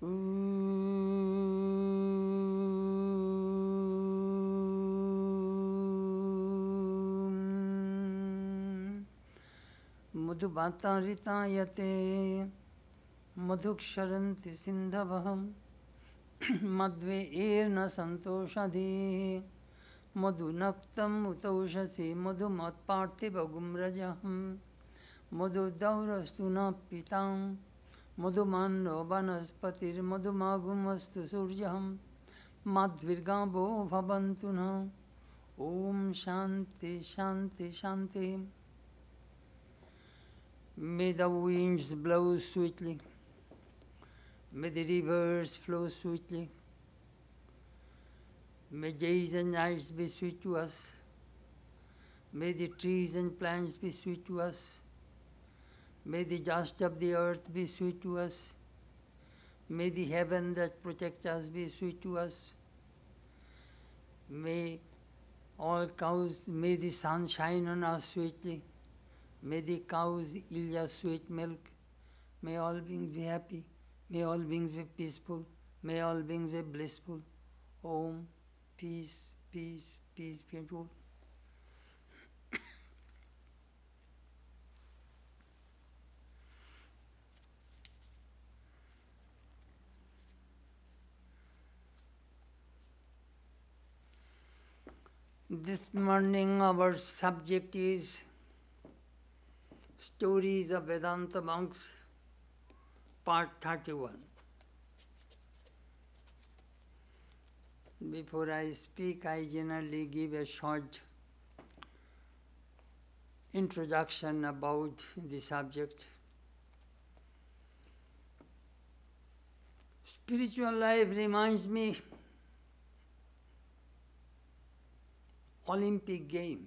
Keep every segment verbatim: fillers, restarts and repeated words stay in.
Madhubatarita madhuksharanti sindhavaham madve erna santoshadhi madhunaktam utaushasi madhumatparthibhagum rajaham madhudaurastuna pitam madhumanno vanaspatir madhumagumastu surjaham madvirgabo bhavantuna. Om Shanti Shanti Shanti. May the winds blow sweetly, may the rivers flow sweetly, may days and nights be sweet to us, may the trees and plants be sweet to us, may the dust of the earth be sweet to us, may the heaven that protects us be sweet to us, may all cows, may the sun shine on us sweetly, may the cows yield us sweet milk, may all beings be happy, may all beings be peaceful, may all beings be blissful. Om, peace, peace, peace be unto all. This morning our subject is Stories of Vedanta Monks, part thirty-one. Before I speak, I generally give a short introduction about the subject. Spiritual life reminds me Olympic game.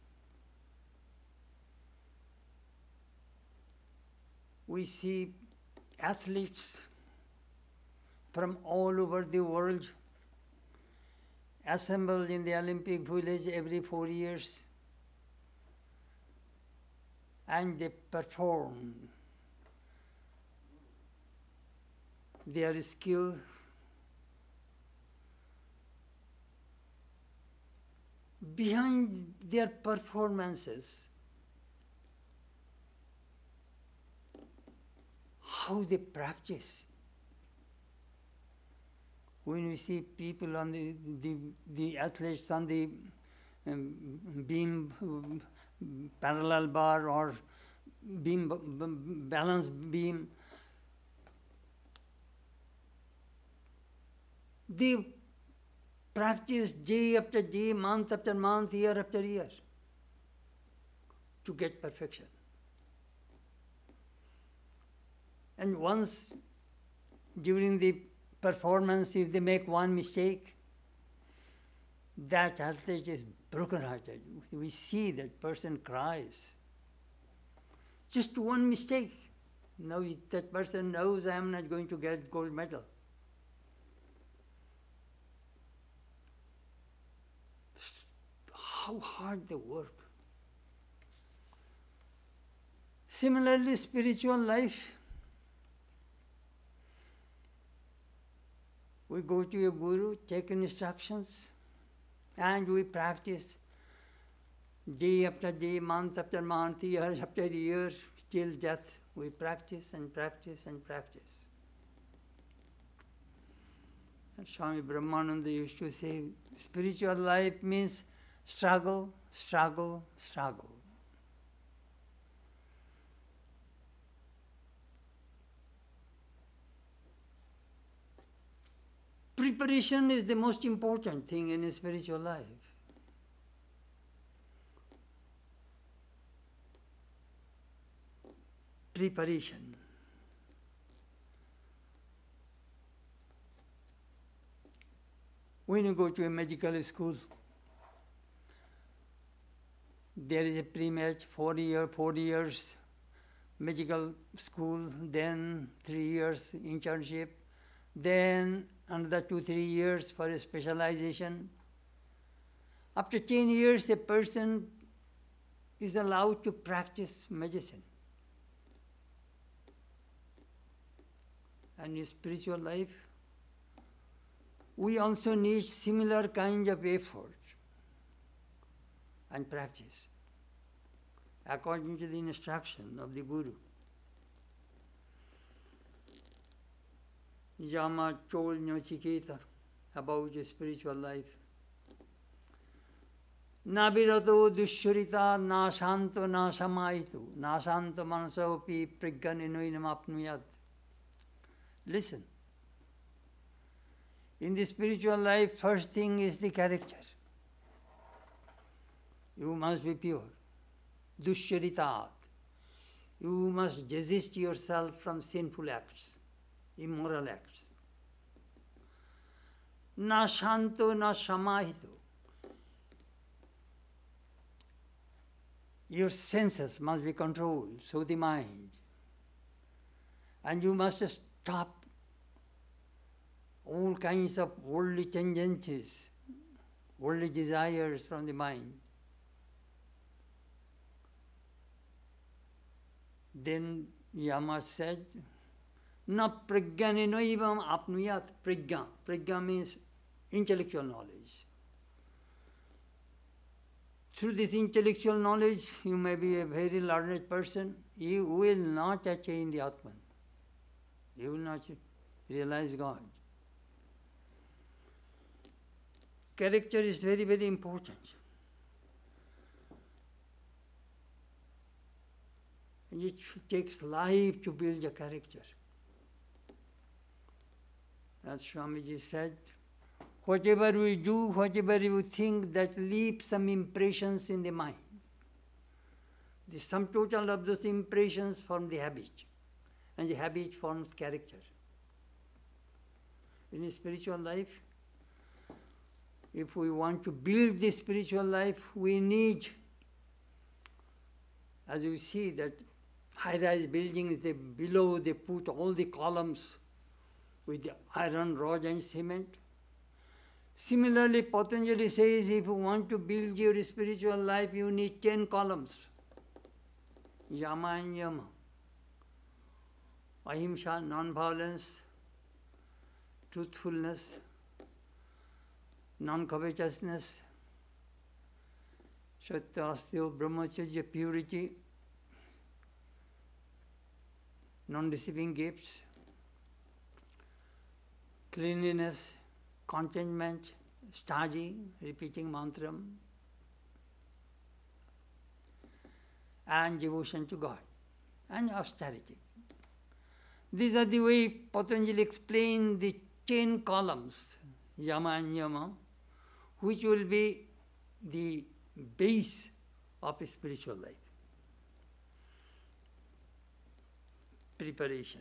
We see athletes from all over the world assembled in the Olympic village every four years and they perform their skill. Behind their performances, how they practice. When we see people on the, the, the athletes on the um, beam, um, parallel bar or beam, balance beam, they practice day after day, month after month, year after year to get perfection. And once during the performance, if they make one mistake, that athlete is broken-hearted. We see that person cries. Just one mistake. Now that person knows I am not going to get gold medal. How hard they work. Similarly, spiritual life. We go to a guru, take instructions, and we practice day after day, month after month, year after year, till death. We practice and practice and practice. And Swami Brahmananda used to say, spiritual life means struggle, struggle, struggle. Preparation is the most important thing in a spiritual life. Preparation. When you go to a medical school, there is a pre-med, four year, four years medical school, then three years internship, then another two, three years for a specialization. After ten years, a person is allowed to practice medicine. and spiritual life, we also need similar kinds of effort and practice according to the instruction of the Guru. Yama told Nachiketa about his spiritual life. Na virato dushurita na shanto na samaitu na shanto manasopi prigganinuinam apnuyat. Listen. In the spiritual life, first thing is the character. You must be pure. Dusharitat. You must desist yourself from sinful acts, immoral acts. Na shanto na samahito. Your senses must be controlled, so the mind. And you must stop all kinds of worldly tendencies, worldly desires from the mind. Then Yama said, Na prajnaninoivam apnuyat prajna. Prajna means intellectual knowledge. Through this intellectual knowledge, you may be a very learned person, you will not attain the Atman. You will not realize God. Character is very, very important. It takes life to build a character. As Swamiji said, whatever we do, whatever we think, that leaves some impressions in the mind. The sum total of those impressions form the habit, and the habit forms character. In a spiritual life, if we want to build this spiritual life, we need, as you see that high-rise buildings, they, below they put all the columns with the iron rod and cement. Similarly, Patanjali says if you want to build your spiritual life, you need ten columns. Yama and Yama. Ahimsa, non-violence, truthfulness, non-covetousness, Satya, Astya, Brahmacharya, purity, non-deceiving gifts, cleanliness, contentment, study, repeating mantram, and devotion to God, and austerity. These are the way Patanjali explained the ten columns, Yama and Yama, which will be the base of a spiritual life. Preparation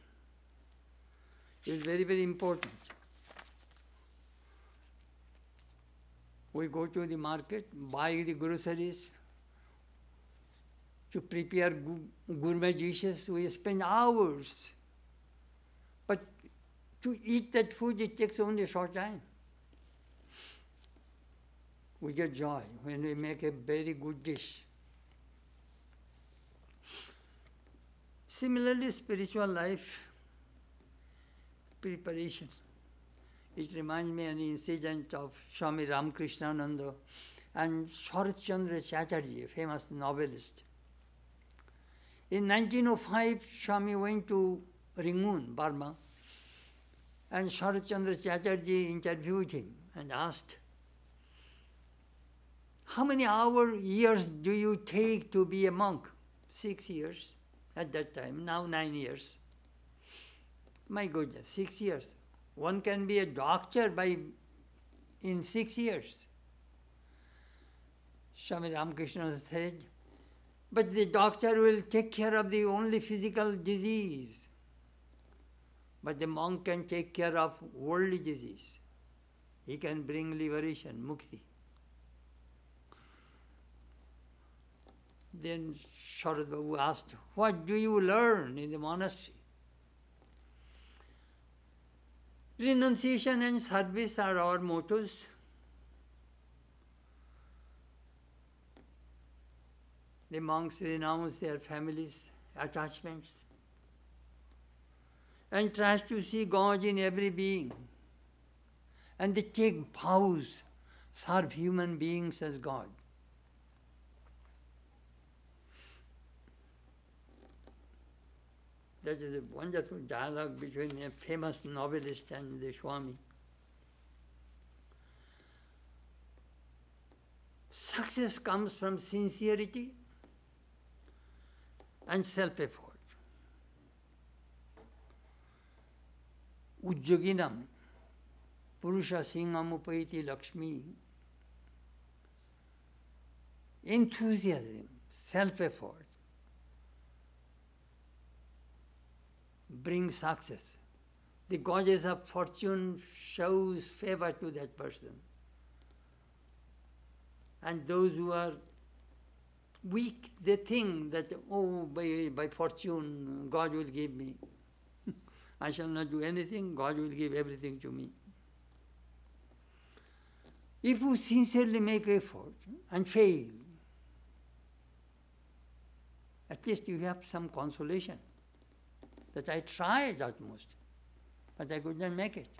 is very, very important. We go to the market, buy the groceries, to prepare gourmet dishes, we spend hours. But to eat that food, it takes only a short time. We get joy when we make a very good dish. Similarly, spiritual life, preparation. It reminds me of an incident of Swami Ramakrishnananda and Sharat Chandra Chatterjee, a famous novelist. In nineteen oh five, Swami went to Rangoon, Burma, and Sharat Chandra Chatterjee interviewed him and asked, how many hours, years do you take to be a monk? Six years at that time, now nine years. My goodness, six years. One can be a doctor by in six years. Swami Ramakrishna said, but the doctor will take care of the only physical disease. But the monk can take care of worldly disease. He can bring liberation, mukti. Then Sharad Babu asked, what do you learn in the monastery? Renunciation and service are our mottos. The monks renounce their families, attachments, and tries to see God in every being. And they take vows, serve human beings as God. That is a wonderful dialogue between a famous novelist and the Swami. Success comes from sincerity and self-effort. Ujjoginam Purusha Singham Upayati Lakshmi. Enthusiasm, self-effort brings success. The goddess of fortune shows favor to that person. And those who are weak, they think that, oh, by, by fortune, God will give me. I shall not do anything, God will give everything to me. If you sincerely make effort and fail, at least you have some consolation that I tried utmost, but I could not make it.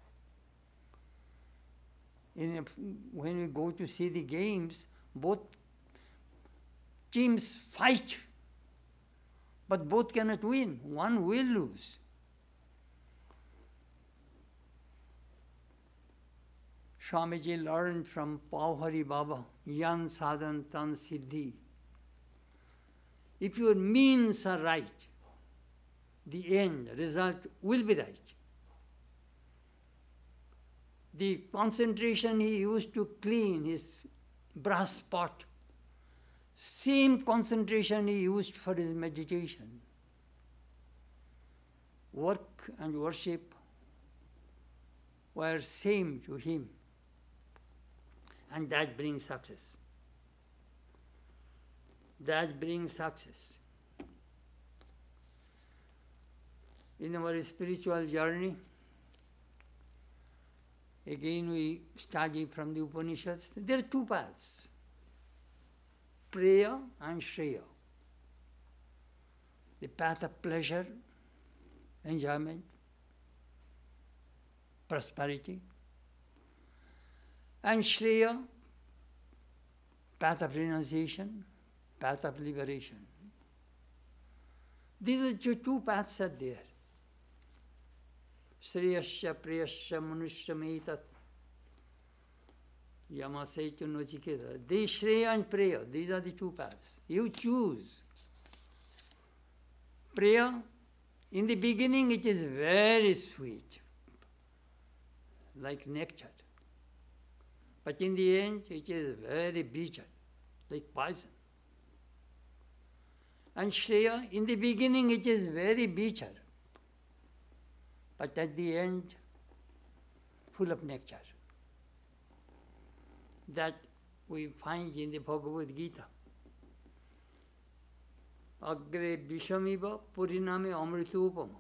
In a, when we go to see the games, both teams fight, but both cannot win. One will lose. Swamiji learned from Pauhari Baba, Yan Sadhan Tan Siddhi. If your means are right, the end result will be right. The concentration he used to clean his brass pot, same concentration he used for his meditation. Work and worship were same to him, and that brings success. That brings success. In our spiritual journey, again we study from the Upanishads. There are two paths, Preya and Shreya. The path of pleasure, enjoyment, prosperity, and Shreya, path of renunciation, path of liberation. These are the two paths are there. Shreyasya preyasya manushyametat yamasaitu nociketa. They Shreya and Preya, these are the two paths. You choose. Preya, in the beginning it is very sweet, like nectar. But in the end it is very bitter, like poison. And Shreya, in the beginning it is very bitter, but at the end, full of nectar. That we find in the Bhagavad Gita. Agre Vishamiva Puriname Amritupama.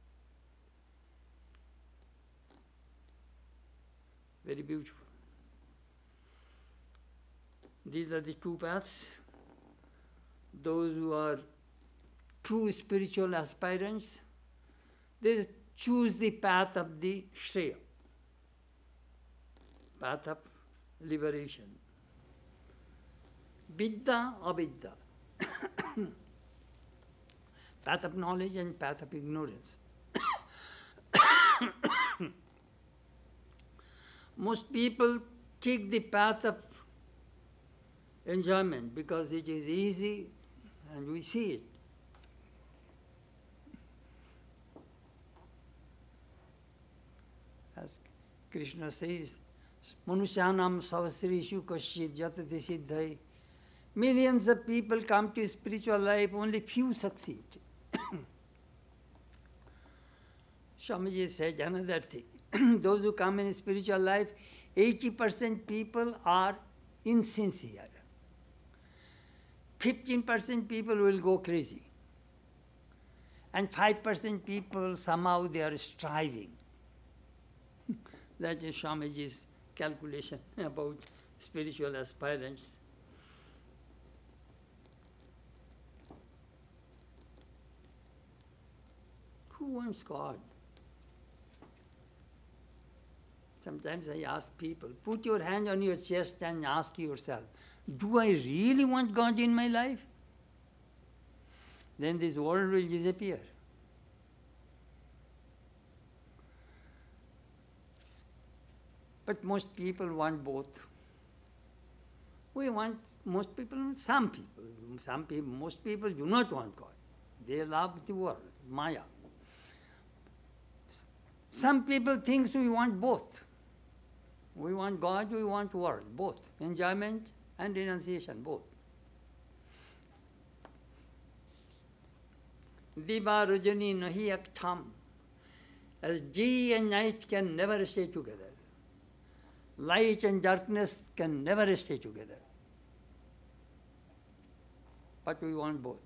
Very beautiful. These are the two paths. Those who are true spiritual aspirants, they choose the path of the Shreya, path of liberation. Vidya, avidya. Path of knowledge and path of ignorance. Most people take the path of enjoyment because it is easy and we see it. As Krishna says, Manusyanam savasrishu kasyid yatati siddhai. Millions of people come to spiritual life, only few succeed. Swamiji said another thing. Those who come in spiritual life, eighty percent people are insincere. fifteen percent people will go crazy. And five percent people, somehow they are striving. That is Swamiji's calculation about spiritual aspirants. Who wants God? Sometimes I ask people, put your hand on your chest and ask yourself, do I really want God in my life? Then this world will disappear. But most people want both. We want, most people, some people, some people, most people do not want God. They love the world, Maya. Some people think we want both. We want God, we want world, both. Enjoyment and renunciation, both. Diva Rajani nahi ek tham. As day and night can never stay together. Light and darkness can never stay together. But we want both.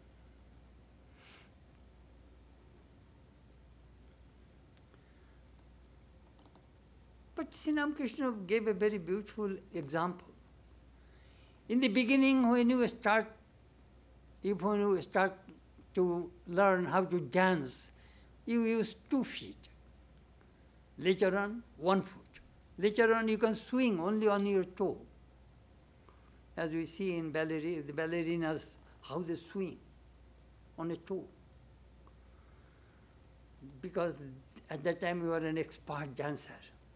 But Sri Ramakrishna gave a very beautiful example. In the beginning, when you start, if when you start to learn how to dance, you use two feet. Later on, one foot. Later on, you can swing only on your toe. As we see in ballerina, the ballerinas, how they swing on a toe. Because at that time, you were an expert dancer.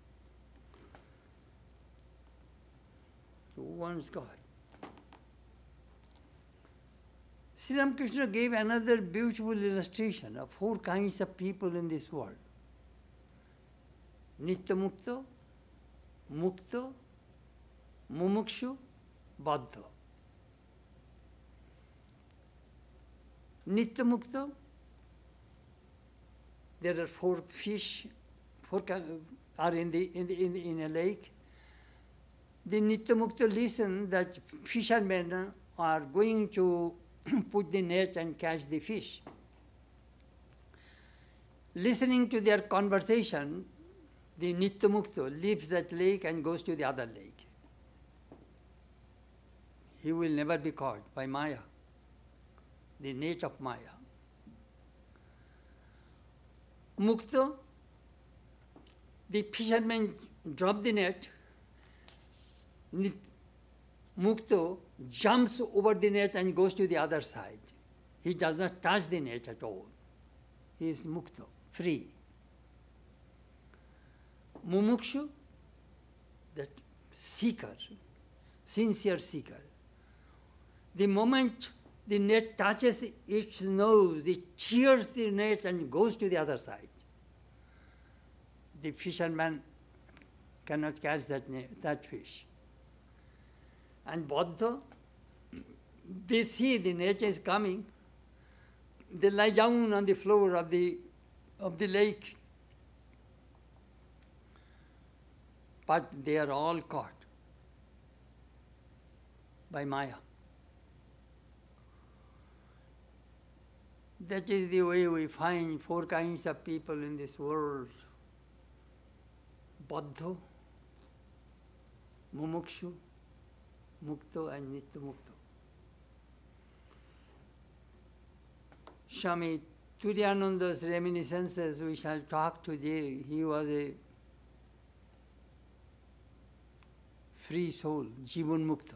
Who wants God? Sri Ramakrishna gave another beautiful illustration of four kinds of people in this world. Nitya Mukta, Mukta, Mumukshu, Baddha. Nitya Mukta, there are four fish, four are in the in the in, the, in a lake. The Nitya Mukta listen that fishermen are going to put the net and catch the fish. Listening to their conversation, the Nitya Mukta leaves that lake and goes to the other lake. He will never be caught by Maya, the net of Maya. Mukta, the fisherman drop the net. Mukta jumps over the net and goes to the other side. He does not touch the net at all. He is Mukta, free. Mumukshu, that seeker, sincere seeker. The moment the net touches its nose, it tears the net and goes to the other side. The fisherman cannot catch that, net, that fish. And Baddha, they see the net is coming, they lie down on the floor of the, of the lake, but they are all caught by Maya. That is the way we find four kinds of people in this world. Baddha, Mumukshu, Mukta and Nitya Mukta. Swami Turiyananda's reminiscences we shall talk today. He was a free soul, Jivan Mukta.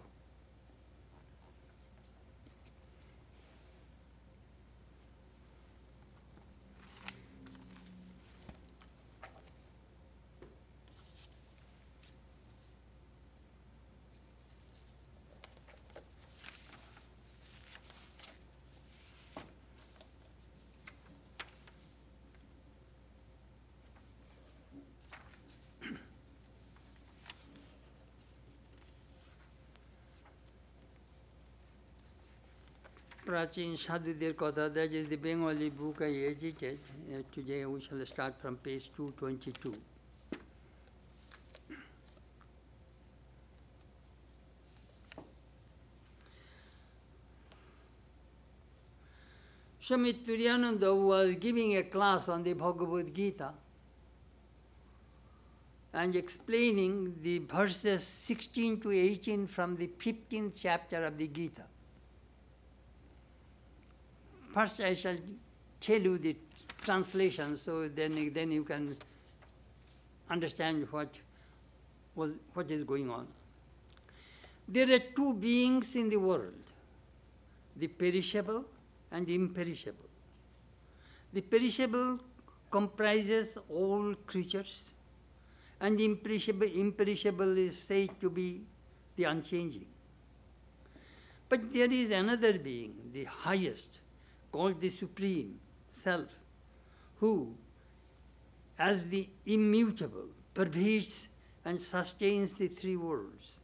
Prachin Sadhudir Kotha, that is the Bengali book I edited. Uh, today we shall start from page two twenty-two. Swami Turiyananda was giving a class on the Bhagavad Gita and explaining the verses sixteen to eighteen from the fifteenth chapter of the Gita. First I shall tell you the translation, so then, then you can understand what, was, what is going on. There are two beings in the world, the perishable and the imperishable. The perishable comprises all creatures, and the imperishable, imperishable is said to be the unchanging. But there is another being, the highest, called the Supreme Self, who, as the immutable, pervades and sustains the three worlds.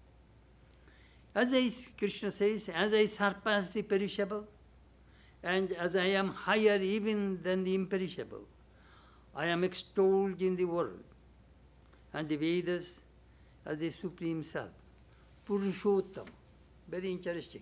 As I, Krishna says, as I surpass the perishable, and as I am higher even than the imperishable, I am extolled in the world, and the Vedas as the Supreme Self, Purushottam. Very interesting.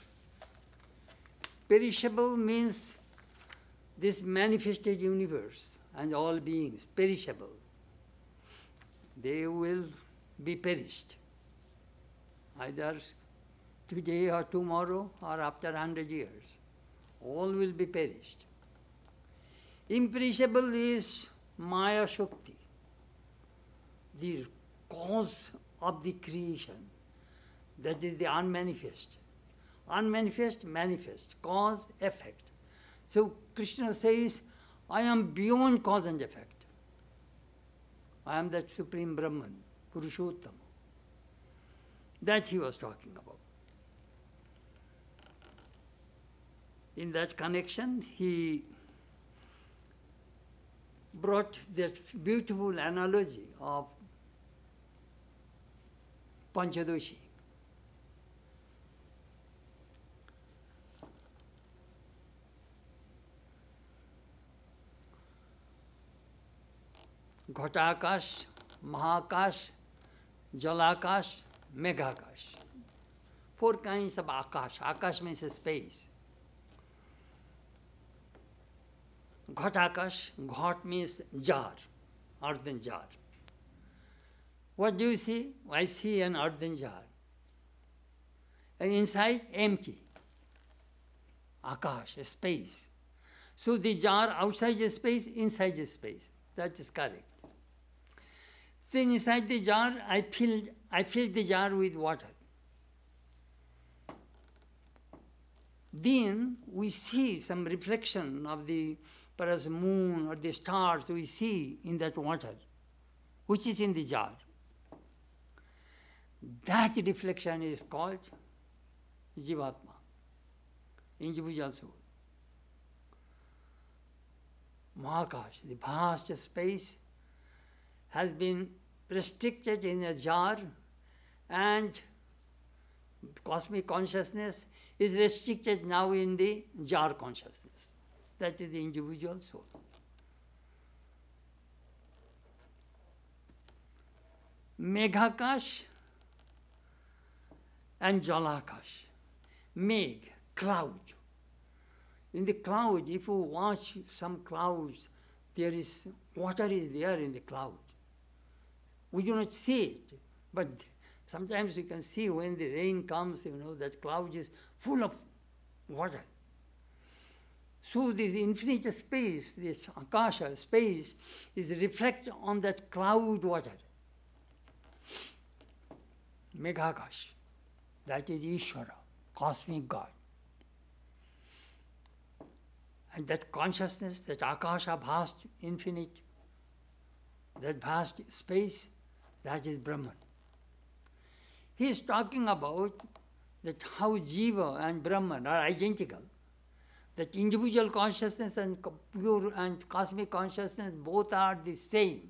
Perishable means this manifested universe and all beings, perishable. They will be perished, either today or tomorrow or after a hundred years. All will be perished. Imperishable is Maya Shakti, the cause of the creation. That is the unmanifest. Unmanifest, manifest, cause, effect. So Krishna says, I am beyond cause and effect. I am that Supreme Brahman, Purushottama. That he was talking about. In that connection, he brought that beautiful analogy of Panchadoshi. Ghatakash, Mahakash, Jalakash, Meghakash. Four kinds of Akash. Akash means space. Ghatakash, Ghat means jar, earthen jar. What do you see? I see an earthen jar. And inside, empty. Akash, space. So the jar outside the space, inside the space. That is correct. Then inside the jar, I filled, I filled the jar with water. Then we see some reflection of the perhaps moon or the stars we see in that water, which is in the jar. That reflection is called Jivatma, individual soul. Mahakash, the vast space, has been restricted in a jar, and cosmic consciousness is restricted now in the jar consciousness. That is the individual soul. Meghakash and Jalakash. Megh, cloud. In the cloud, if you watch some clouds, there is, water is there in the cloud. We do not see it, but sometimes we can see when the rain comes, you know, that cloud is full of water. So this infinite space, this Akasha space, is reflected on that cloud water. Meghakash, that is Ishvara, cosmic God. And that consciousness, that Akasha, vast, infinite, that vast space, that is Brahman. He is talking about that how Jiva and Brahman are identical. That individual consciousness and pure and cosmic consciousness both are the same.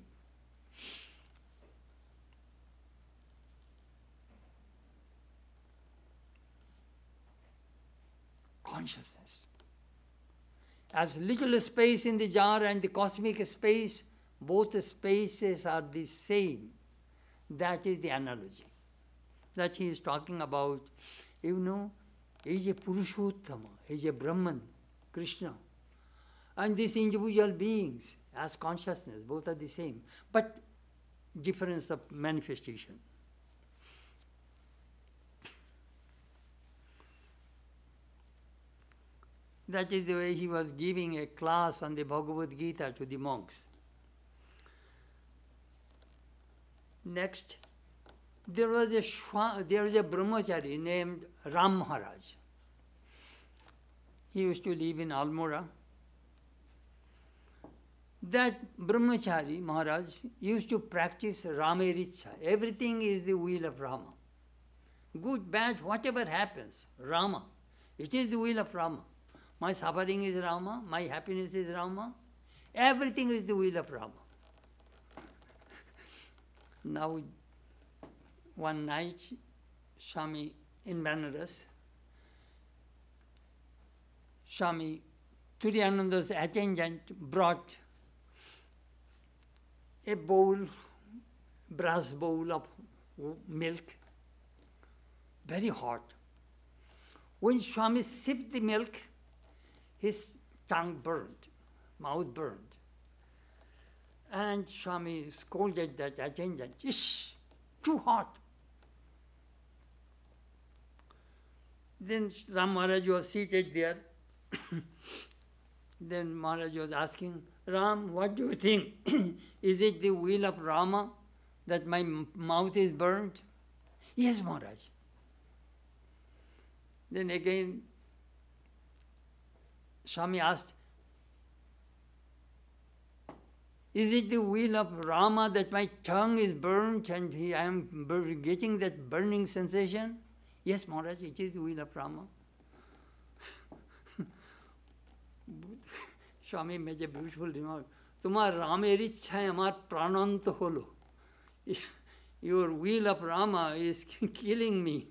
Consciousness. As little space in the jar and the cosmic space, both spaces are the same. That is the analogy that he is talking about. You know, he is a Purushottama, he is a Brahman, Krishna. And these individual beings, as consciousness, both are the same, but difference of manifestation. That is the way he was giving a class on the Bhagavad Gita to the monks. Next, there was a Shwa, there was a brahmachari named Ram Maharaj. He used to live in Almora. That brahmachari Maharaj used to practice Ramericha. Everything is the will of Rama. Good, bad, whatever happens, Rama. It is the will of Rama. My suffering is Rama, my happiness is Rama. Everything is the will of Rama. Now, one night, Swami in Banaras, Swami Turiyananda's attendant brought a bowl, brass bowl of milk, very hot. When Swami sipped the milk, his tongue burned, mouth burned. And Swami scolded that attendant, "Ish, too hot." Then Ram Maharaj was seated there. Then Maharaj was asking, "Ram, what do you think? Is it the will of Rama that my mouth is burned?" "Yes, Maharaj." Then again, Swami asked, "Is it the will of Rama that my tongue is burnt and I am getting that burning sensation?" "Yes, Maharaj, it is the will of Rama." Swami made a beautiful remark. "Tumar Ramer ichha amar prananta holo." Your will of Rama is killing me.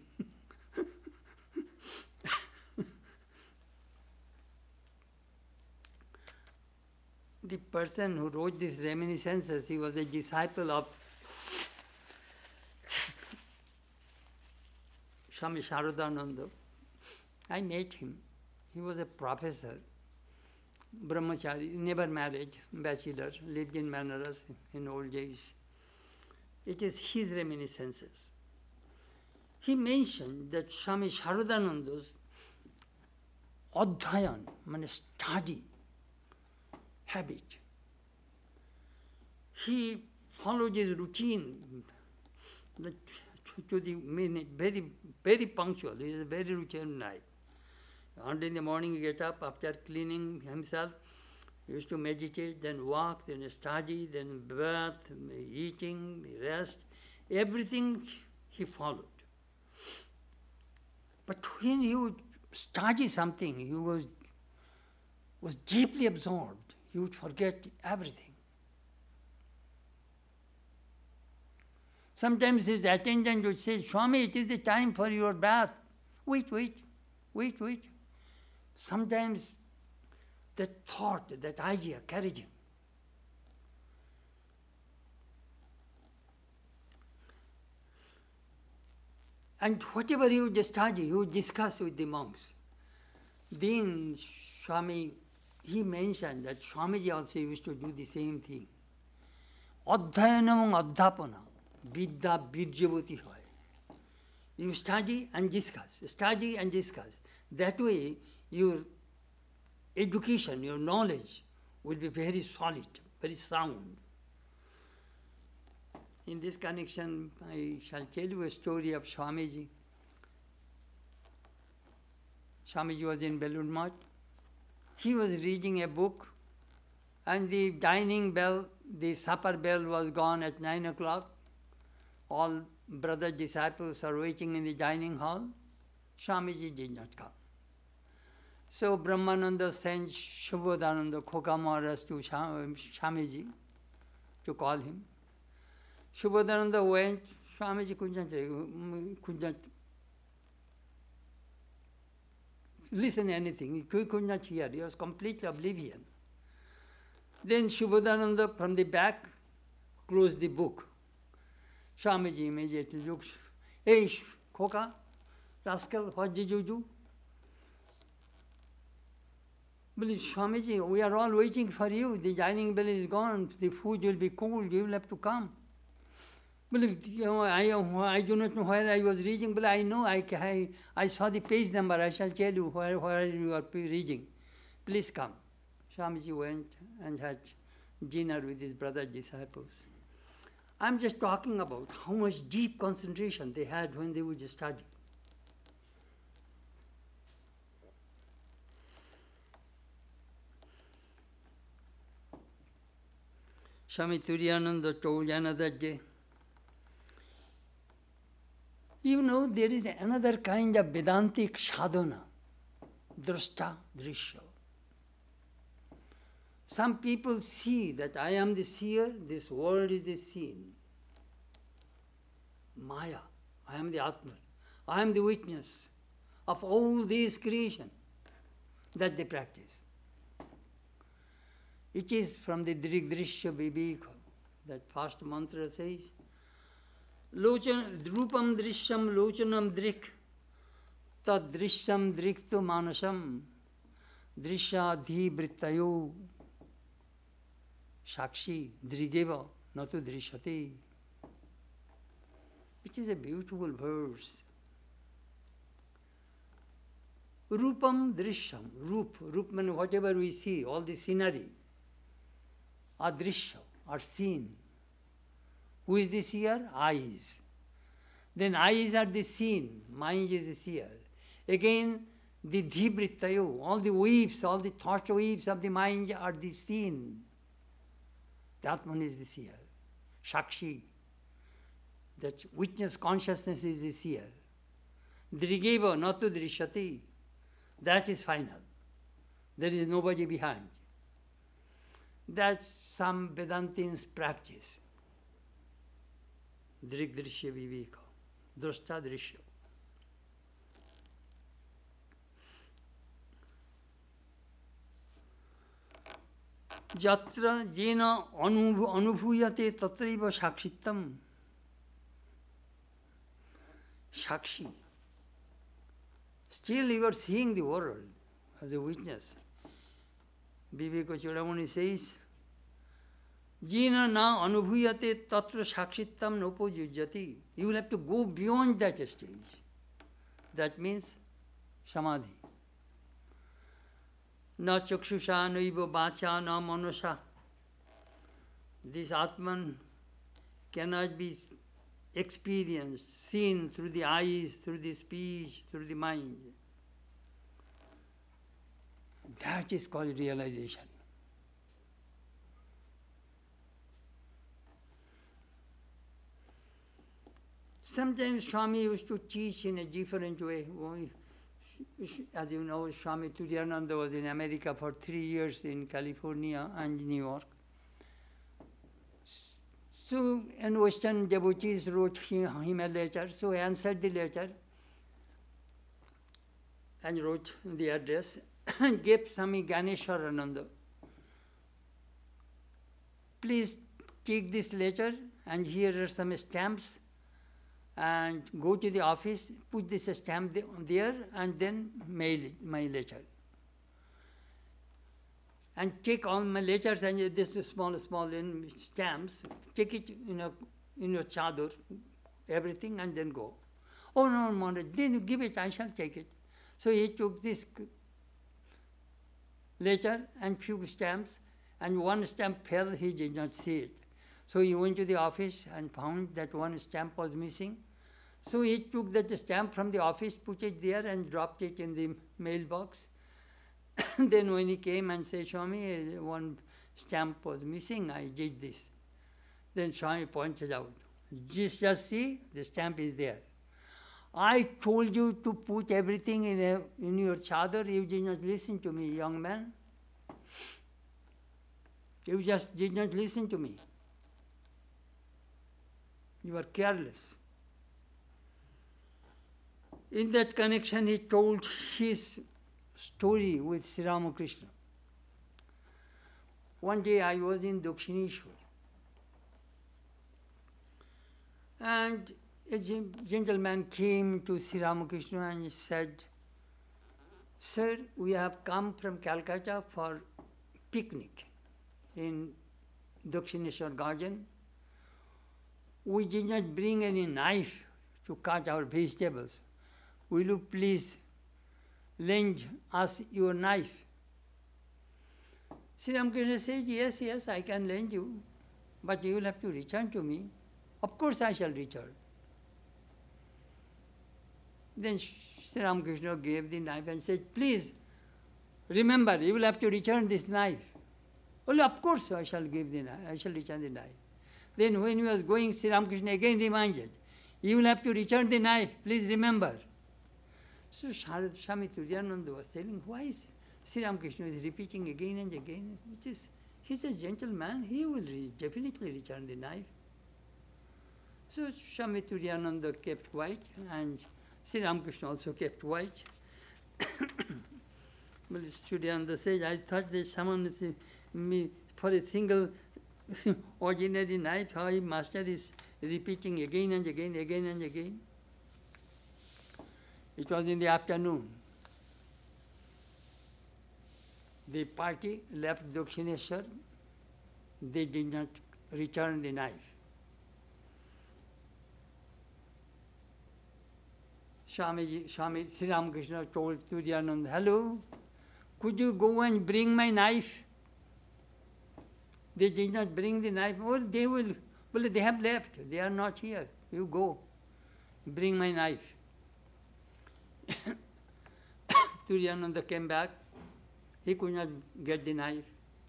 The person who wrote these reminiscences, he was a disciple of Swami Sharadananda. I met him. He was a professor, brahmachari, never married, bachelor, lived in Banaras in old days. It is his reminiscences. He mentioned that Swami Sharadananda's adhyayan, means study, habit. He followed his routine to the minute, very, very punctual. He is a very routine life. Early in the morning, he get up after cleaning himself. He used to meditate, then walk, then study, then bath, eating, rest. Everything he followed. But when he would study something, he was, was deeply absorbed. He would forget everything. Sometimes his attendant would say, "Swami, it is the time for your bath." Wait, wait, wait, wait. Sometimes that thought, that idea carried him. And whatever he would study, he would discuss with the monks. Then Swami, he mentioned that Swamiji also used to do the same thing. Adhyayanam adhyapana, vidya birjavati hoy. You study and discuss, study and discuss. That way, your education, your knowledge will be very solid, very sound. In this connection, I shall tell you a story of Swamiji. Swamiji was in Belur Math. He was reading a book, and the dining bell, the supper bell was gone at nine o'clock. All brother disciples are waiting in the dining hall. Swamiji did not come. So Brahmananda sent Shubodhananda Khoka Maharaj to Swamiji to call him. Shubodhananda went. Swamiji could not, could not listen to anything. He could not hear. He was completely oblivion. Then Shubodhananda from the back closed the book. Swamiji immediately looks, "Hey, Khoka, rascal, what did you do?" Well, Swamiji, we are all waiting for you. The dining bell is gone. The food will be cold. You will have to come. Well, you know, I, I do not know where I was reading, but I know I, I, I saw the page number. I shall tell you where, where you are reading. please come. Swamiji went and had dinner with his brother disciples. I'm just talking about how much deep concentration they had when they would study. Swami Turiyananda told another day, you know, there is another kind of Vedantic sadhana, drashta drishya. Some people see that I am the seer, this world is the seen. Maya, I am the Atman. I am the witness of all this creation that they practice. It is from the Drigdrishya Viveka, that first mantra says, Lochan, Drupam Drishyam Lochanam Drik, Tad Drishyam Driktu Manasam, Drishya Dhi Brittayo, Shakshi Drigeva Natu Drishyati. It is a beautiful verse. Rupam Drishyam, Rup, Rup means whatever we see, all the scenery, Adrishya, are seen. Who is the seer? Eyes. Then eyes are the seen, mind is the seer. Again, the dhivrittayo, all the waves, all the thought waves of the mind are the seen. The Atman is the seer. Shakshi, that witness consciousness is the seer. Drigeva natu drishyati, that is final. There is nobody behind. That's some Vedantins practice. Drigdrishya Viveka, drashta drishya. Jatra jena anubhuyate tatraiva shakshittam. Shakshi. Still you are seeing the world as a witness. Viveka Chudamani says, Jena na anubhuyate tatra shakshittam nopojujyati. You will have to go beyond that stage. That means samadhi. Na chakshusha naiva bacha na manusha. This Atman cannot be experienced, seen through the eyes, through the speech, through the mind. That is called realization. Sometimes Swami used to teach in a different way. As you know, Swami Turiyananda was in America for three years in California and New York. So, and Western devotees wrote him a letter, so he answered the letter and wrote the address and gave Swami Ganeshwarananda. Please take this letter and here are some stamps and go to the office, put this stamp there and then mail it, my letter. And take all my letters and this small, small stamps, take it in, a, in your chador, everything, and then go. Oh, no, Maharaj, then give it, I shall take it. So he took this letter and few stamps, and one stamp fell, he did not see it. So he went to the office and found that one stamp was missing. So he took that stamp from the office, put it there and dropped it in the mailbox. Then when he came and said, Swami, one stamp was missing, I did this. Then Swami pointed out, just, just see, the stamp is there. I told you to put everything in, a, in your chadar, you did not listen to me, young man. You just did not listen to me. You are careless. In that connection, he told his story with Sri Ramakrishna. One day I was in Dakshineshwar, and a gentleman came to Sri Ramakrishna and he said, Sir, we have come from Calcutta for picnic in Dakshineshwar garden. We did not bring any knife to cut our vegetables. Will you please lend us your knife? Sri Ramakrishna says, yes, yes, I can lend you, but you will have to return to me. Of course I shall return. Then Sri Ramakrishna gave the knife and said, please, remember, you will have to return this knife. Well, of course I shall give the knife, I shall return the knife. Then when he was going, Sri Ramakrishna again reminded, you will have to return the knife, please remember. So Swami Turiyananda was telling, why is Sri Ramakrishna is repeating again and again? It is, he's a gentleman, he will re definitely return the knife. So Swami Turiyananda kept quiet, and Sri Ramakrishna also kept quiet. Well, Turiyananda says, I thought that someone is, me for a single ordinary knife, how a master is repeating again and again, again and again. It was in the afternoon. The party left Dakshineshwar. They did not return the knife. Swamiji, Swami Sri Ramakrishna told Turiyananda, hello, could you go and bring my knife? They did not bring the knife. Well, they will, well, they have left. They are not here. You go, bring my knife. Turiyananda came back. He could not get the knife.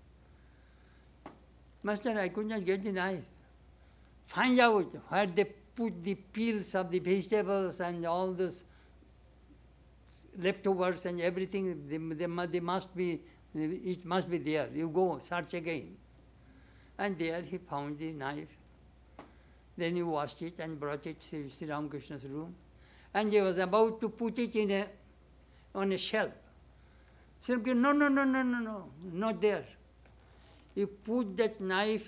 Master, I could not get the knife. Find out where they put the peels of the vegetables and all those leftovers and everything. They, they, they must be, it must be there. You go, search again. And there he found the knife. Then he washed it and brought it to Sri Ramakrishna's room. And he was about to put it in a, on a shelf. Sri Ramakrishna, no, no, no, no, no, no, not there. He put that knife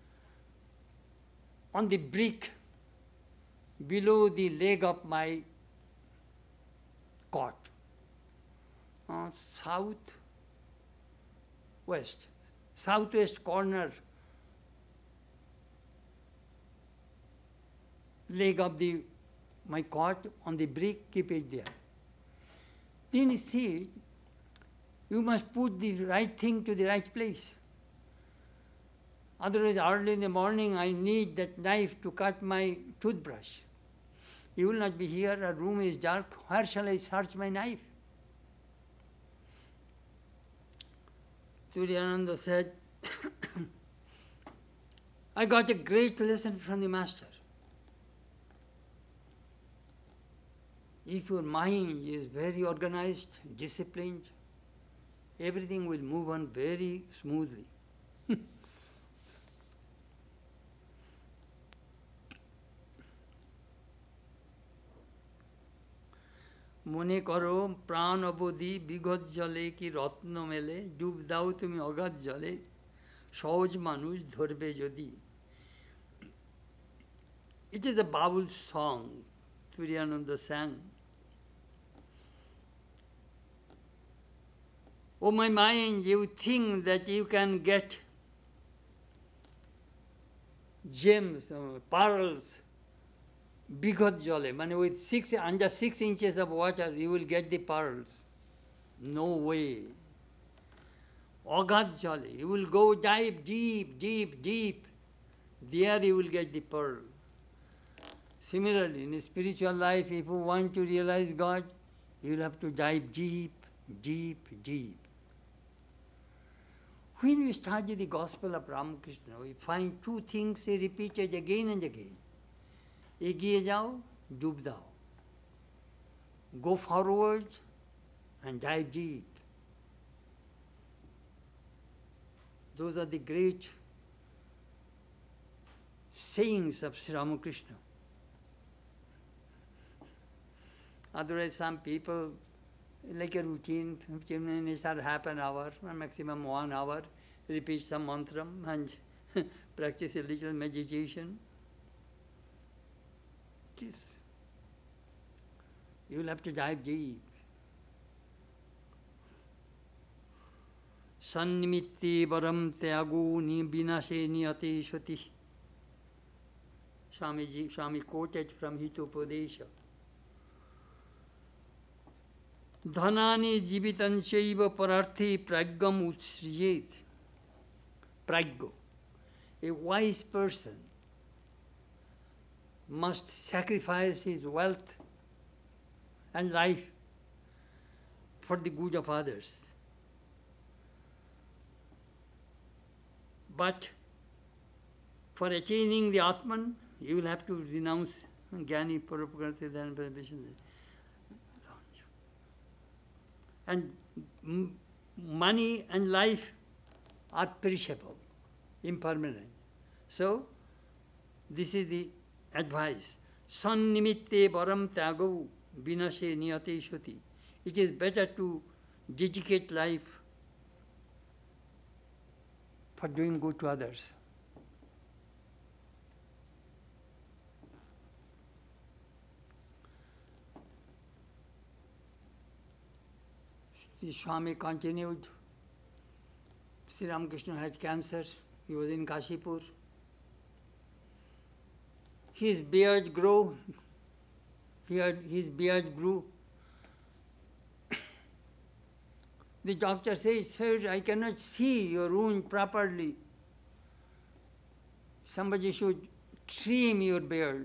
on the brick below the leg of my cot, uh, south west, southwest corner leg of the my cot on the brick, keep it there. Then you see, you must put the right thing to the right place. Otherwise, early in the morning, I need that knife to cut my toothbrush. You will not be here, a room is dark, where shall I search my knife? Turiyananda said, I got a great lesson from the master. If your mind is very organized, disciplined, everything will move on very smoothly. মনে করো প্রাণ অবধি বিগত জলে কি রত্ন মেলে ডুব দাও তুমি অগাধ জলে সহজ মানুষ ধরবে যদি. It is a Baul song Turiyananda sang. Oh my mind, you think that you can get gems, uh, pearls, bigot jole, man, with six, under six inches of water, you will get the pearls. No way. Agad jole, you will go dive deep, deep, deep. There you will get the pearl. Similarly, in spiritual life, if you want to realize God, you will have to dive deep, deep, deep. When we study the Gospel of Ramakrishna, we find two things repeated again and again. এগিয়ে যাও, ডুব দাও. Go forward and dive deep. Those are the great sayings of Sri Ramakrishna. Otherwise, some people, like a routine, fifteen minutes or half an hour, maximum one hour, repeat some mantra and practice a little meditation. This. You will have to dive deep. Sannimitti varam tyago ni binashe niyate shati. Swamiji, Swami quoted from Hitopadesha. Dhanani jivitan shaiva pararthi pragyam utsriyet. prajna. A wise person must sacrifice his wealth and life for the good of others. But for attaining the Atman, you will have to renounce Jnani, Paraprakriti, and Vishnu. And money and life are perishable, impermanent. So, this is the advice. Sannimitte varam tyagau vinase niyate shuti. It is better to dedicate life for doing good to others. The Swami continued. Sri Ramakrishna had cancer. He was in Kashipur. His beard grew. He had, his beard grew. The doctor says, sir, I cannot see your wound properly. Somebody should trim your beard.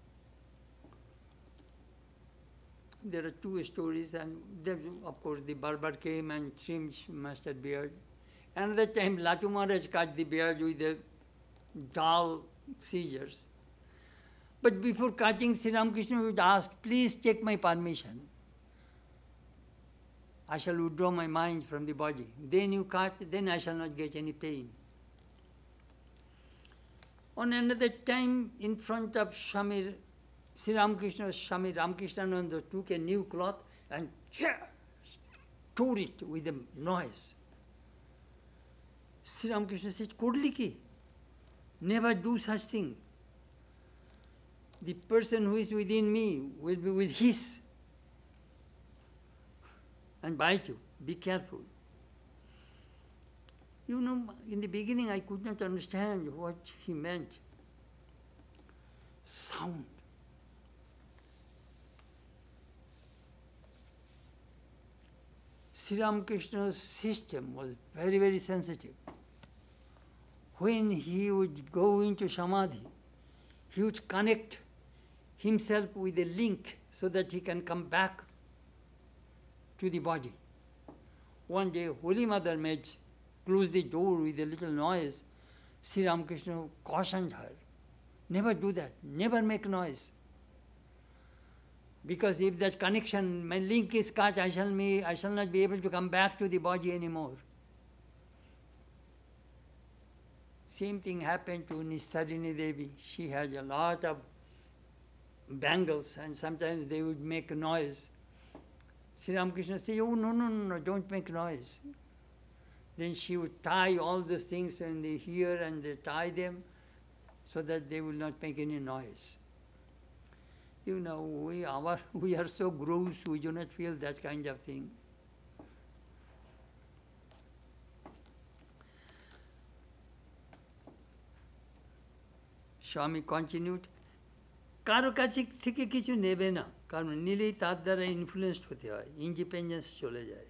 There are two stories, and then, of course, the barber came and trimmed Master beard. Another time, Latu Maharaj cut the beard with the dull scissors. But before cutting, Sri Ramakrishna would ask, please take my permission. I shall withdraw my mind from the body. Then you cut, then I shall not get any pain. On another time, in front of Swami Sri Ramakrishna, Swami Ramakrishnananda took a new cloth and tore it with a noise. Sri Ramakrishna said, Kodliki, never do such thing. The person who is within me will be will hiss and bite you. Be careful. You know, in the beginning I could not understand what he meant. Sound. Sri Ramakrishna's system was very, very sensitive. When he would go into Samadhi, he would connect himself with a link so that he can come back to the body. One day, Holy Mother made close the door with a little noise. Sri Ramakrishna cautioned her, never do that, never make noise. Because if that connection, my link is cut, I shall, be, I shall not be able to come back to the body anymore. Same thing happened to Nistarini Devi. She had a lot of bangles and sometimes they would make a noise. Sri Ramakrishna said, oh, no, no, no, no, don't make noise. Then she would tie all those things in the ear and they tie them so that they will not make any noise. You know, we, our, we are so gross, we do not feel that kind of thing. Swami continued, কারো কাছে থেকে কিছু নেবে না, কারণ নিলেই তার দ্বারা ইনফ্লুয়েন্সড হতে হয়, ইন্ডিপেন্ডেন্স চলে যায়.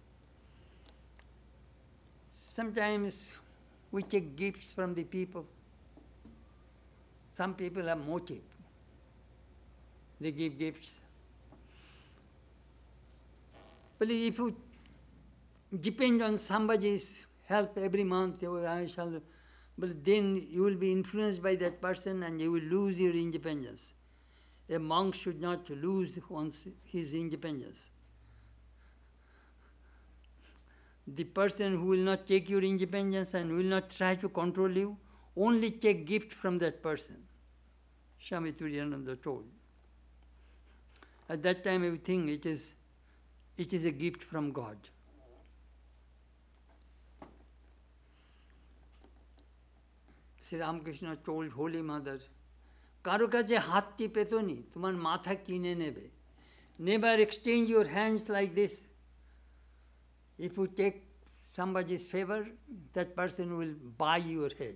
Sometimes we take gifts from the people. Some people have motive. They give gifts. But if you depend on somebody's help every month, I shall, but then you will be influenced by that person and you will lose your independence. A monk should not lose once his independence. The person who will not take your independence and will not try to control you, only take gift from that person. Swami Turiyananda told. At that time, everything, it is, it is a gift from God. Sri Ramakrishna told Holy Mother, কারো কাছে হাত টিপে তো নি, তোমার মাথা কিনে নেবে. Never exchange your hands like this. If you take somebody's favor, that person will buy your head.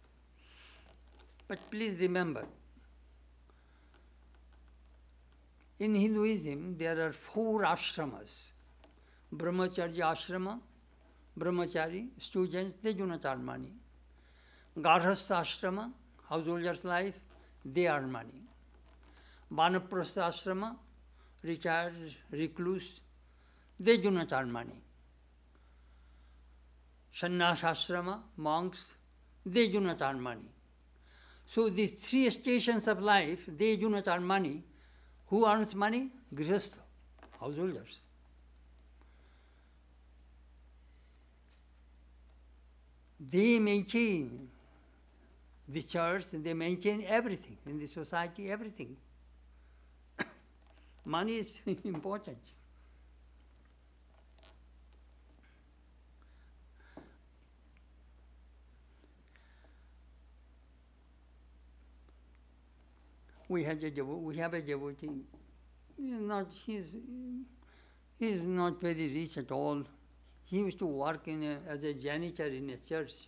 But please remember, In Hinduism, there are four ashramas. Brahmacharya ashrama, brahmachari, students, they do not earn money. Garhastha ashrama, householder's life, they earn money. Vanaprastha ashrama, retired recluse, they do not earn money. Sannyas ashrama, monks, they do not earn money. So these three stations of life, they do not earn money. Who earns money? Grihastha, householders. They maintain the church, they maintain everything in the society, everything. Money is important. We had a devotee, we have a devotee. He is not, he's, he's not very rich at all. He used to work in a, as a janitor in a church.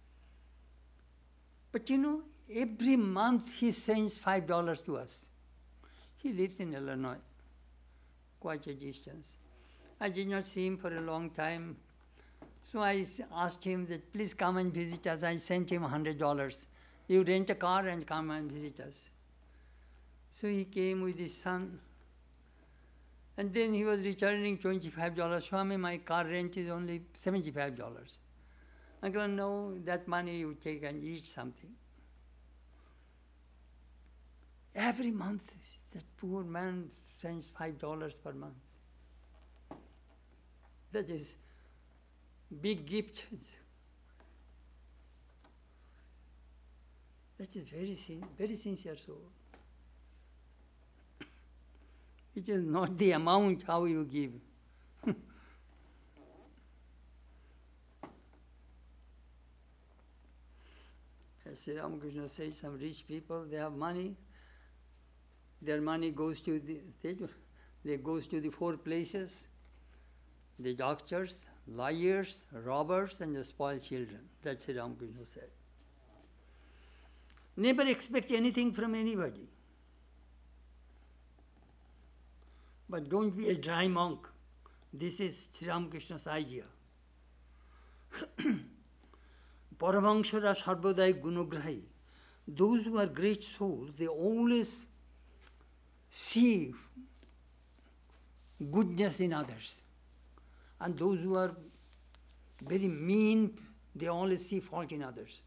But you know, every month he sends five dollars to us. He lives in Illinois, quite a distance. I did not see him for a long time. So I asked him that, please come and visit us. I sent him one hundred dollars. You rent a car and come and visit us. So he came with his son. And then he was returning twenty-five dollars. Swami, my car rent is only seventy-five dollars. I go, no, that money you take and eat something. Every month, that poor man sends five dollars per month. That is big gift. That is very, very sincere soul. It is not the amount how you give. As Sri Ramakrishna says, some rich people, they have money. Their money goes to the, they, they goes to the four places: the doctors, liars, robbers, and the spoiled children. That's Sri Ramakrishna said. Never expect anything from anybody. But don't be a dry monk. This is Sri Ramakrishna's idea. Paramahanshara sarvadai gunagrahi. Those who are great souls, they always see goodness in others. And those who are very mean, they always see fault in others.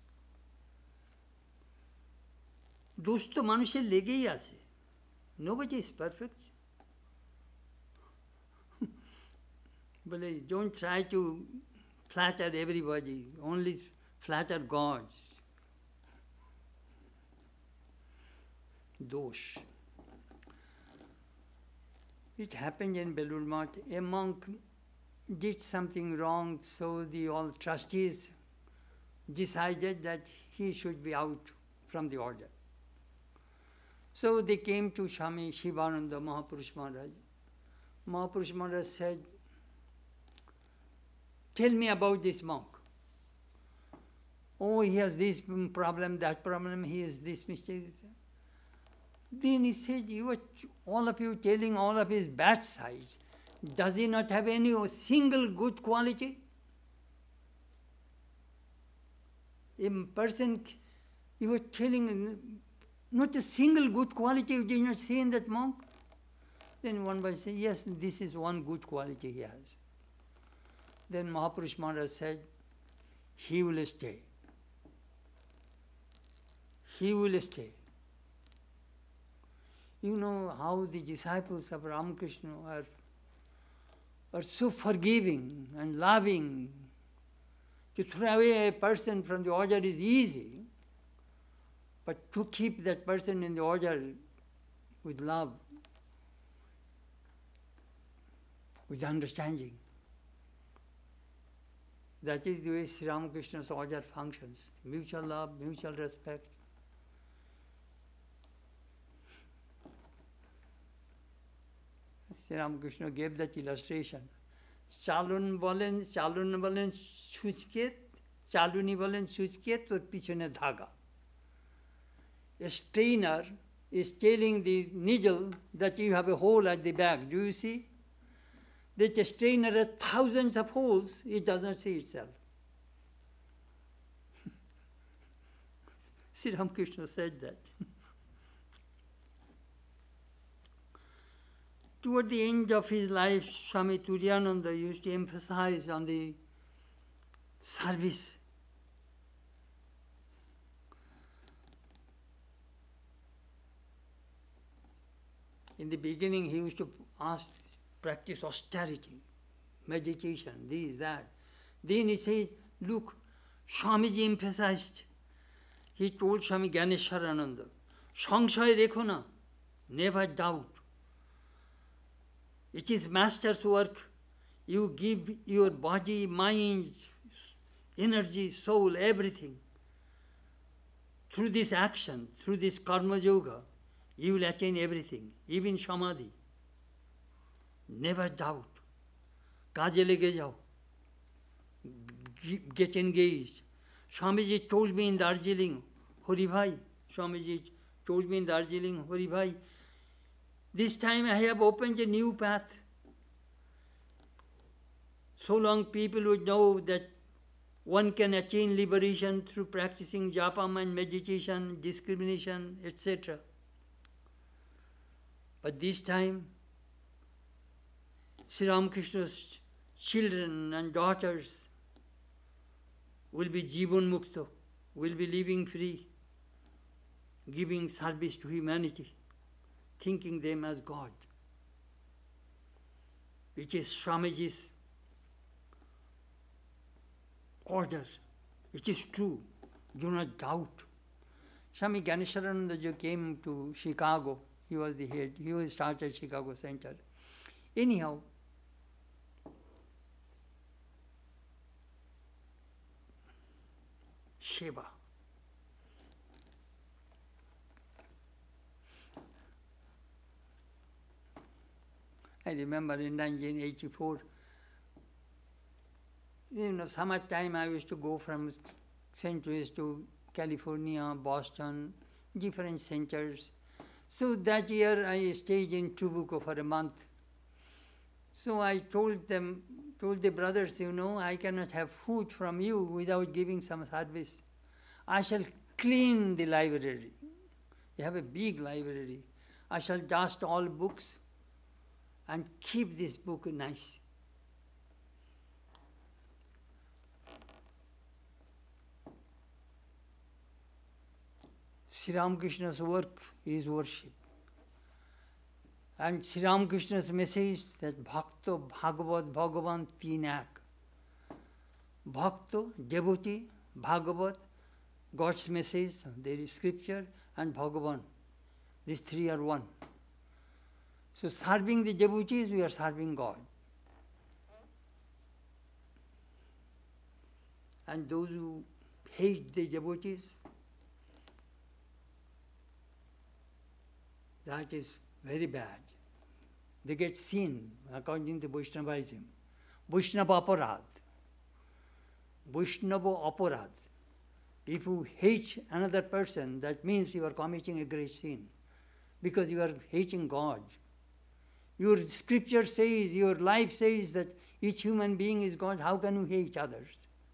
Those to মানুষের লেগেই আছে. Nobody is perfect. But don't try to flatter everybody, only flatter God. Dosh. It happened in Belur Math. A monk did something wrong, so the all trustees decided that he should be out from the order. So they came to Swami Shivananda Mahapurush Maharaj. Mahapurush Maharaj said, tell me about this monk. Oh, he has this problem, that problem, he has this mistake. Then he said, you are, all of you telling all of his bad sides. Does he not have any single good quality? A person, you were telling not a single good quality you did not see in that monk. Then one by say, yes, this is one good quality he has. Then Mahapurush Maharaj said, he will stay. He will stay. You know how the disciples of Ramakrishna are, are so forgiving and loving. To throw away a person from the order is easy, but to keep that person in the order with love, with understanding, that is the way Sri Ramakrishna's order functions. Mutual love, mutual respect. Sri Ramakrishna gave that illustration. Chalun bolen, chalun bolen chuchket, chaluni bolen chuchket, or pichone dhaga. A strainer is telling the needle that you have a hole at the back. Do you see? The strainer has thousands of holes, it does not see itself. Sri Ramakrishna said that. Toward the end of his life, Swami Turiyananda used to emphasize on the service. In the beginning, he used to ask, practice austerity, meditation, this, that. Then he says, look, Swamiji emphasized. He told Swami Gyaneshwarananda, Sangshay rekho na, never doubt. It is master's work. You give your body, mind, energy, soul, everything. Through this action, through this karma yoga, you will attain everything, even samadhi. Never doubt. Kaje lege jao. Get engaged. Swamiji told me in Darjeeling, Hari Bhai, Swamiji told me in Darjeeling, Hari Bhai, this time I have opened a new path. So long people would know that one can attain liberation through practicing japa and meditation, discrimination, et cetera. But this time, Sri Ramakrishna's children and daughters will be Jivan Mukta, will be living free, giving service to humanity, thinking them as God, which is Swamiji's order. It is true. Do not doubt. Swami Gyaneshwarananda came to Chicago. He was the head. He was started Chicago Center. Anyhow, Shiva. I remember in nineteen eighty-four, you know, summertime I used to go from Saint Louis to California, Boston, different centers. So that year I stayed in Tubuco for a month. So I told them, told the brothers, you know, I cannot have food from you without giving some service. I shall clean the library. You have a big library. I shall dust all books and keep this book nice. Sri Ramakrishna's work is worship. And Sri Ramakrishna's message that Bhakto Bhagavad Bhagavan Tinak. Bhakto, devotee, Bhagavad, God's message, there is scripture, and Bhagavan. These three are one. So serving the devotees, we are serving God. And those who hate the devotees, that is very bad. They get sin according to Vaishnavaism. Vaishnava aparad. Vaishnava aparad. If you hate another person, that means you are committing a great sin because you are hating God. Your scripture says, your life says that each human being is God. How can you hate others?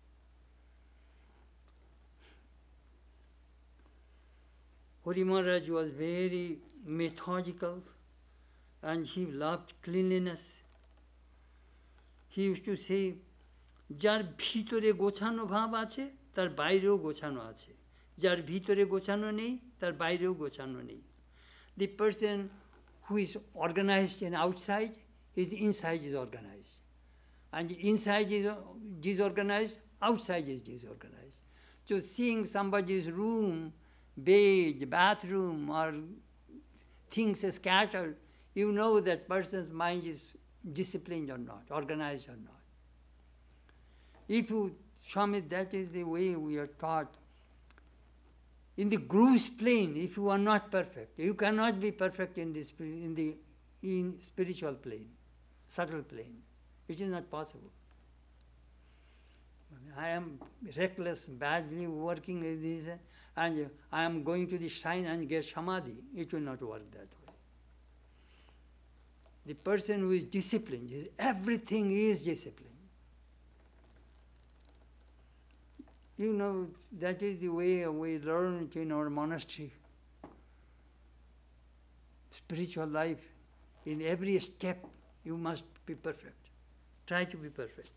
Hari Maharaj was very methodical and he loved cleanliness. He used to say, যার ভিতরে গোছানো ভাব আছে তার বাইরেও গোছানো আছে, যার ভিতরে গোছানো নেই তার বাইরেও গোছানো নেই. The person who is organized and outside, his inside is organized. And inside is disorganized, outside is disorganized. So seeing somebody's room, bed, bathroom, or things scattered, you know that person's mind is disciplined or not, organized or not. If you, Swami, that is the way we are taught. In the gross plane, if you are not perfect, you cannot be perfect in the, in the in spiritual plane, subtle plane. It is not possible. I am reckless, badly working with this. and I am going to the shrine and get samadhi. It will not work that way. The person who is disciplined, is everything is discipline. You know, that is the way we learn it in our monastery. Spiritual life, in every step, you must be perfect. Try to be perfect.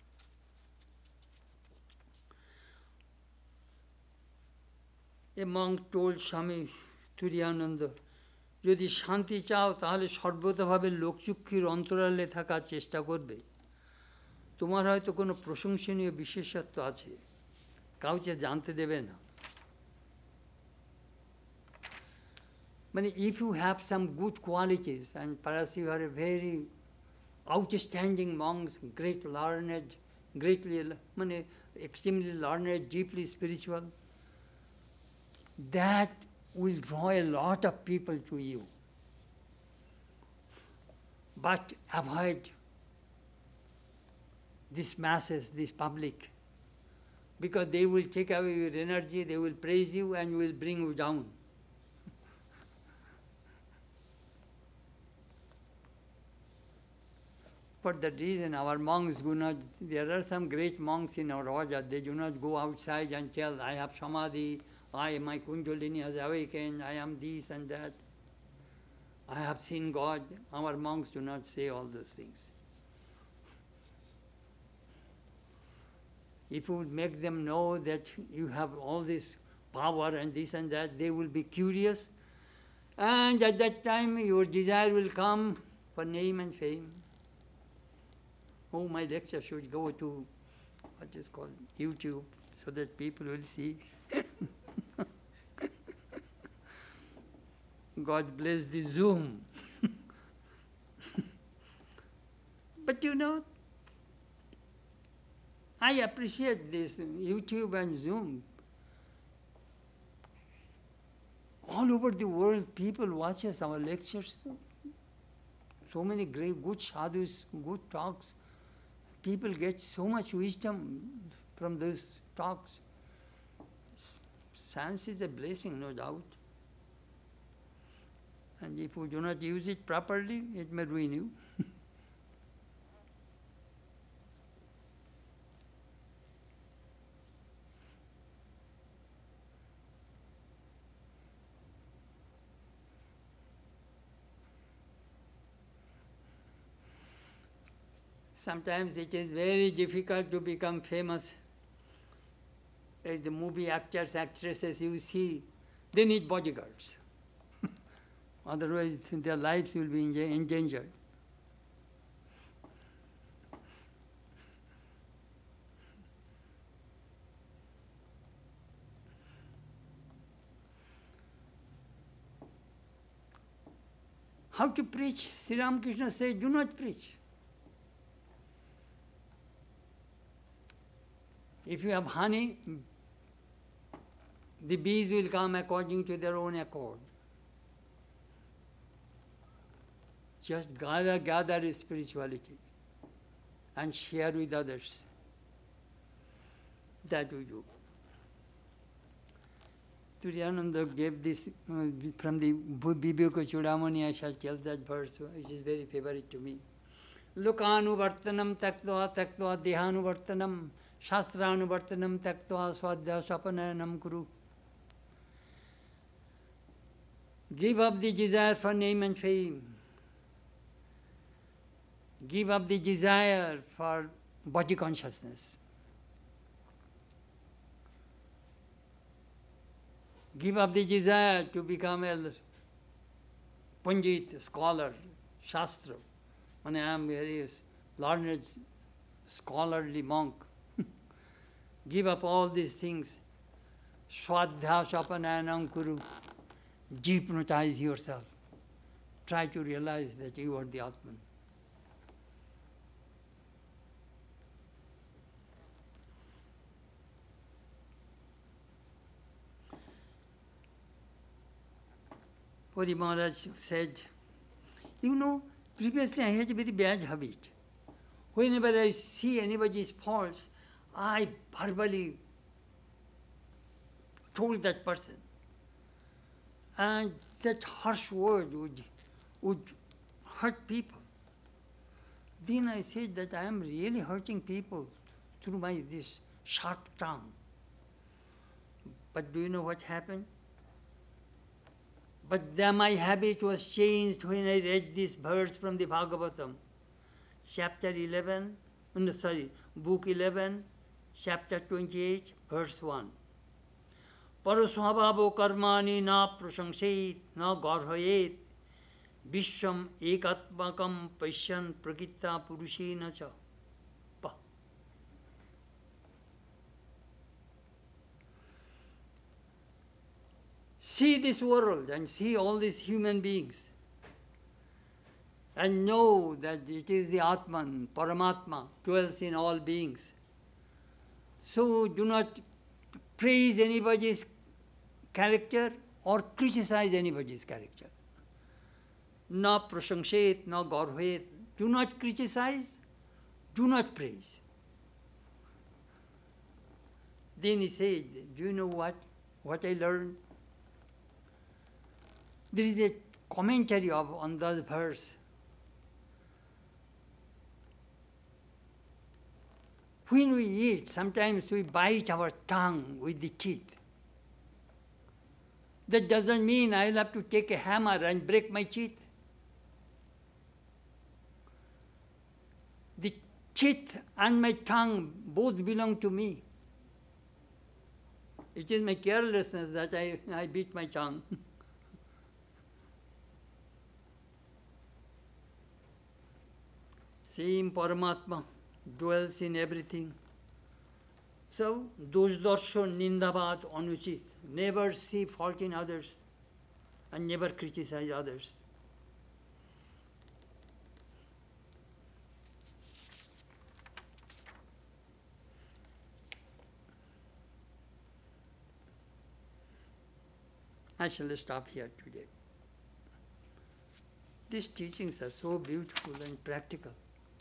A monk told Swami Turiyananda, যদি শান্তি চাও তাহলে সর্বতভাবে লোকচক্ষুর অন্তরালে থাকার চেষ্টা করবে। তোমার হয়তো কোনো প্রশংসনীয় বিশেষত্ব আছে, কাউকে জানতে দেবে না। মানে if you have some good qualities and perhaps you are a very outstanding monks, great learned, greatly, মানে extremely learned, deeply spiritual, that will draw a lot of people to you. But avoid these masses, this public, because they will take away your energy, they will praise you and will bring you down. For that reason, our monks do not, there are some great monks in our Raja, they do not go outside and tell, I have samadhi, I, my Kundalini has awakened, I am this and that. I have seen God. Our monks do not say all those things. If you make them know that you have all this power and this and that, they will be curious. And at that time, your desire will come for name and fame. Oh, my lecture should go to what is called YouTube so that people will see. God bless the Zoom. But you know, I appreciate this YouTube and Zoom. All over the world, people watch us, our lectures. So many great, good sadhus, good talks. People get so much wisdom from those talks. Science is a blessing, no doubt. And if you do not use it properly, it may ruin you. Sometimes it is very difficult to become famous. As the movie actors, actresses you see, they need bodyguards. Otherwise, their lives will be endangered. How to preach? Sri Ramakrishna said, do not preach. If you have honey, the bees will come according to their own accord. Just gather, gather spirituality and share with others. That we do. Turiyananda gave this uh, from the Viveka Chudamani. I shall tell that verse, which is very favorite to me. Lokanuvartanam taktva taktva dehanuvartanam shastranuvartanam taktva swadhya swapananam kuru. Give up the desire for name and fame. Give up the desire for body consciousness. Give up the desire to become a Pandit, scholar, Shastra. And I am very learned, scholarly monk. Give up all these things. Swadhya Swapananam Kuru. Hypnotize yourself. Try to realize that you are the Atman. Puri Maharaj said, you know, previously I had a very bad habit. Whenever I see anybody's faults, I verbally told that person. And that harsh word would, would hurt people. Then I said that I am really hurting people through my this sharp tongue. But do you know what happened? But then my habit was changed when I read this verse from the Bhagavatam, chapter eleven, no, sorry, book eleven, chapter twenty-eight, verse one. Paraswabhavo karmani na prasangset na garhayet vishwam ekatmakam paishyan prakitta purushena cha. See this world and see all these human beings and know that it is the Atman, Paramatma, dwells in all beings. So do not praise anybody's character or criticize anybody's character. Na prasangset, na garhvet. Do not criticize, do not praise. Then he said, do you know what, what I learned? There is a commentary of, on this verse. When we eat, sometimes we bite our tongue with the teeth. That doesn't mean I'll have to take a hammer and break my teeth. The teeth and my tongue both belong to me. It is my carelessness that I, I beat my tongue. Same Paramatma dwells in everything. So, dosh darshan nindabad anuchit. Never see fault in others and never criticize others. I shall stop here today. These teachings are so beautiful and practical.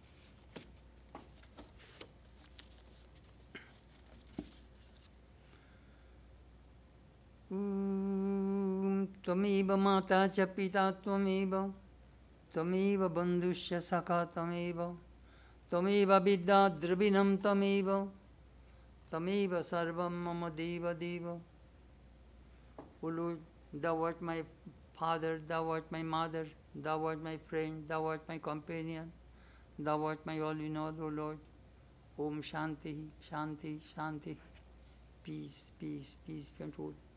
Tvameva mata cha pita tvameva, tvameva bandhusya sakha tvameva, tvameva vidya dravinam tvameva, tvameva sarvam mama deva deva. O Lord, thou art my father, thou art my mother, thou art my friend, thou art my companion, thou art my all in all, O Lord. Om Shanti, Shanti, Shanti. Peace, peace, peace be unto all.